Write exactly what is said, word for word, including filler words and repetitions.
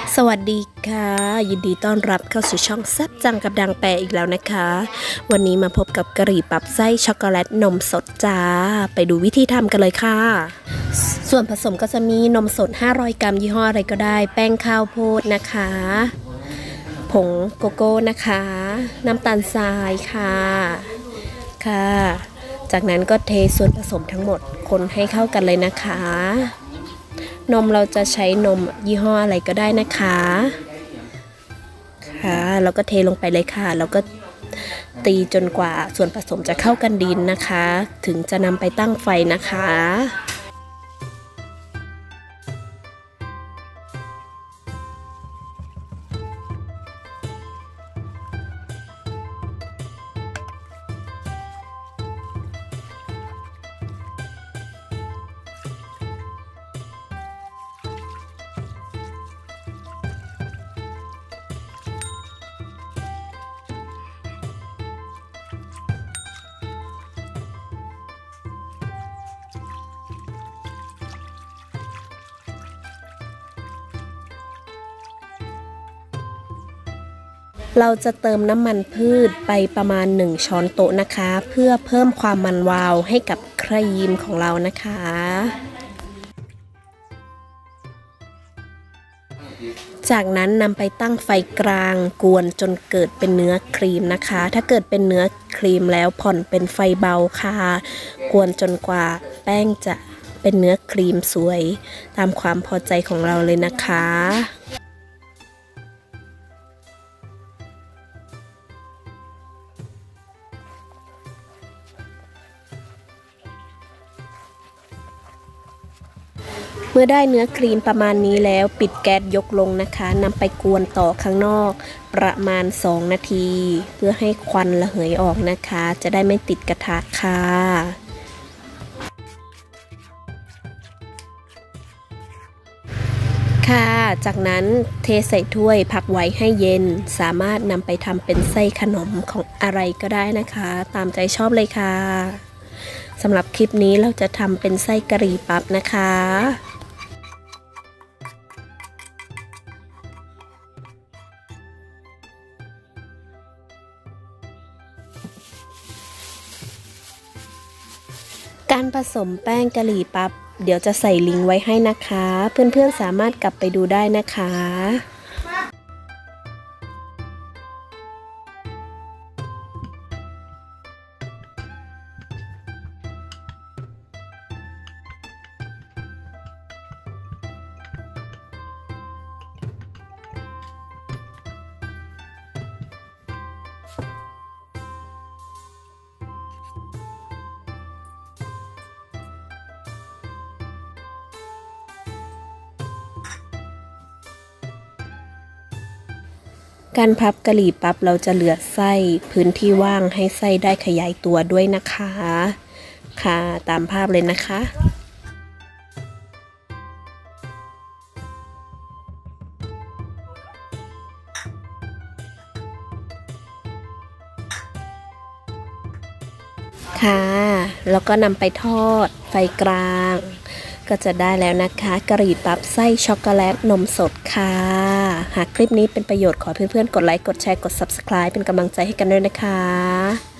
สวัสดีค่ะยินดีต้อนรับเข้าสู่ช่องแซ่บจังกับดังแปรอีกแล้วนะคะวันนี้มาพบกับกะหรี่ปั๊บไส้ช็อกโกแลตนมสดจ้าไปดูวิธีทำกันเลยค่ะส่วนผสมก็จะมีนมสดห้าร้อยกรัมยี่ห้ออะไรก็ได้แป้งข้าวโพดนะคะผงโกโก้นะคะน้ำตาลทรายค่ะค่ะจากนั้นก็เทส่วนผสมทั้งหมดคนให้เข้ากันเลยนะคะนมเราจะใช้นมยี่ห้ออะไรก็ได้นะคะค่ะแล้วก็เทลงไปเลยค่ะแล้วก็ตีจนกว่าส่วนผสมจะเข้ากันดีนะคะถึงจะนำไปตั้งไฟนะคะเราจะเติมน้ำมันพืชไปประมาณหนึ่งช้อนโต๊ะนะคะเพื่อเพิ่มความมันวาวให้กับครีมของเรานะคะจากนั้นนำไปตั้งไฟกลางกวนจนเกิดเป็นเนื้อครีมนะคะถ้าเกิดเป็นเนื้อครีมแล้วผ่อนเป็นไฟเบาค่ะกวนจนกว่าแป้งจะเป็นเนื้อครีมสวยตามความพอใจของเราเลยนะคะเมื่อได้เนื้อครีมประมาณนี้แล้วปิดแก๊สยกลงนะคะนำไปกวนต่อข้างนอกประมาณสองนาทีเพื่อให้ควันระเหยออกนะคะจะได้ไม่ติดกระทะค่ะค่ะจากนั้นเทใส่ถ้วยพักไว้ให้เย็นสามารถนำไปทำเป็นไส้ขนมของอะไรก็ได้นะคะตามใจชอบเลยค่ะสำหรับคลิปนี้เราจะทำเป็นไส้กะหรี่ปั๊บนะคะการผสมแป้งกะหรี่ปั๊บเดี๋ยวจะใส่ลิงก์ไว้ให้นะคะเพื่อนๆสามารถกลับไปดูได้นะคะการพับกะหรี่ปั๊บเราจะเหลือไส้พื้นที่ว่างให้ไส้ได้ขยายตัวด้วยนะคะค่ะตามภาพเลยนะคะค่ะแล้วก็นำไปทอดไฟกลางก็จะได้แล้วนะคะกะหรี่ปั๊บไส้ช็อกโกแลตนมสดค่ะหากคลิปนี้เป็นประโยชน์ขอเพื่อนๆกดไลค์กดแชร์กด ซับสไครบ์ เป็นกำลังใจให้กันด้วยนะคะ